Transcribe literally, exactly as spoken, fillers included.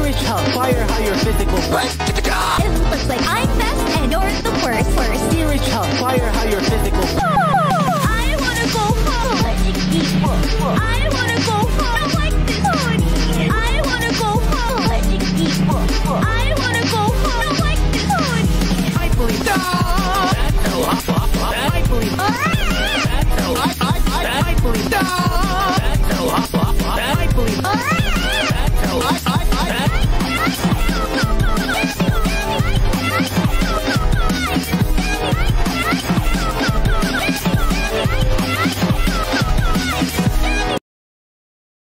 is tough, fire how you're physical. It looks like I'm best and you're the worst. Worst. Fear is tough, fire how you're physical.